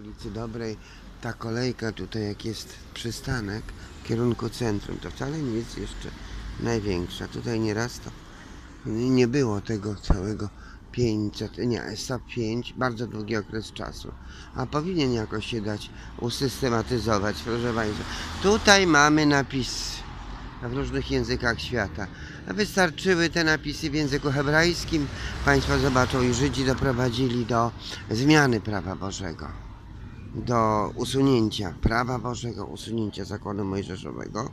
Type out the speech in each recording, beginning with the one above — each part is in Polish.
ulicy Dobrej, ta kolejka tutaj, jak jest przystanek w kierunku centrum, to wcale nie jest jeszcze największa. Tutaj nieraz to nie było tego całego 500, nie, 105, bardzo długi okres czasu. A powinien jakoś się dać usystematyzować, proszę Państwa. Tutaj mamy napisy w różnych językach świata. Wystarczyły te napisy w języku hebrajskim. Państwo zobaczą, i Żydzi doprowadzili do zmiany prawa Bożego, do usunięcia prawa Bożego, usunięcia zakonu mojżeszowego.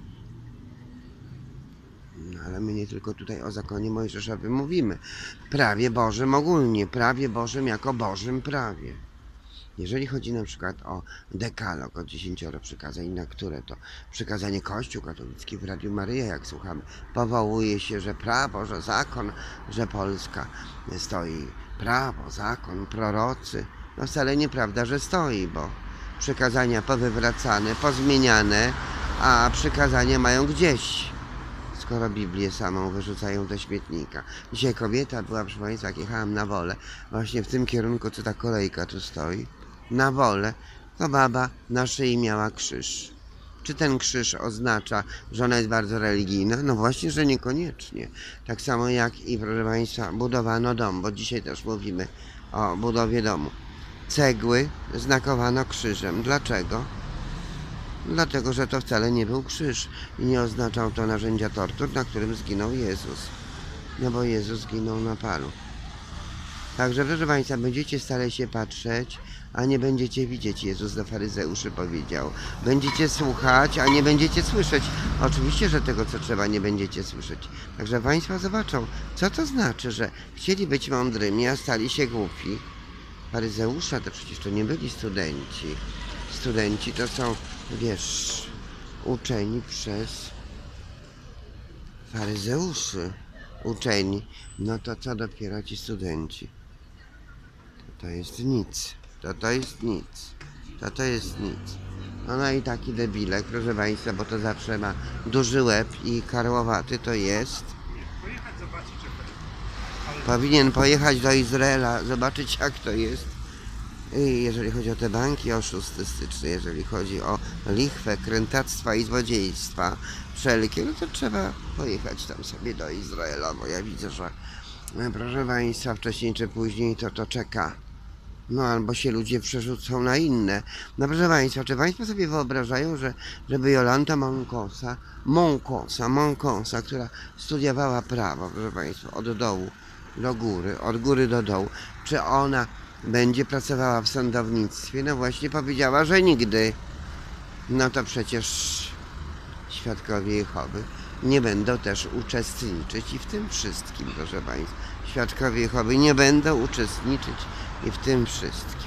No, ale my nie tylko tutaj o zakonie mojżeszowym mówimy. Prawie Bożym ogólnie, prawie Bożym jako Bożym prawie. Jeżeli chodzi na przykład o dekalog, o 10 przykazań, na które to przykazanie Kościół katolicki w Radiu Maryja, jak słuchamy, powołuje się, że prawo, że zakon, że Polska stoi prawo, zakon, prorocy. No wcale nieprawda, że stoi, bo przykazania powywracane, pozmieniane, a przykazania mają gdzieś, skoro Biblię samą wyrzucają do śmietnika. Dzisiaj kobieta była, proszę Państwa, jak jechałam na Wolę, właśnie w tym kierunku, co ta kolejka tu stoi, na Wolę, to baba na szyi miała krzyż. Czy ten krzyż oznacza, że ona jest bardzo religijna? No właśnie, że niekoniecznie. Tak samo jak i, proszę Państwa, budowano dom, bo dzisiaj też mówimy o budowie domu. Cegły znakowano krzyżem. Dlaczego? Dlatego, że to wcale nie był krzyż i nie oznaczał to narzędzia tortur, na którym zginął Jezus. No bo Jezus zginął na palu. Także, proszę Państwa, będziecie starali się patrzeć, a nie będziecie widzieć. Jezus do faryzeuszy powiedział. Będziecie słuchać, a nie będziecie słyszeć. Oczywiście, że tego, co trzeba, nie będziecie słyszeć. Także Państwo zobaczą, co to znaczy, że chcieli być mądrymi, a stali się głupi. Faryzeusze to przecież to nie byli studenci. Studenci to są, wiesz, uczeni przez faryzeuszy. Uczeni. No to co dopiero ci studenci? To jest nic. To jest nic. To jest nic. No i taki debilek, proszę Państwa, bo to zawsze ma duży łeb i karłowaty to jest. Powinien pojechać do Izraela, zobaczyć jak to jest. I jeżeli chodzi o te banki oszustystyczne, jeżeli chodzi o lichwę, krętactwa i złodziejstwa wszelkie, no to trzeba pojechać tam sobie do Izraela, bo ja widzę, że proszę Państwa, wcześniej czy później to czeka. No albo się ludzie przerzucą na inne. No proszę Państwa, czy Państwo sobie wyobrażają, żeby Jolanta Monkosa, która studiowała prawo, proszę Państwa, od dołu do góry, od góry do dołu, czy ona będzie pracowała w sądownictwie? No właśnie powiedziała, że nigdy. No to przecież świadkowie Jehowy nie będą też uczestniczyć i w tym wszystkim, proszę Państwa. Świadkowie Jehowy nie będą uczestniczyć i w tym wszystkim.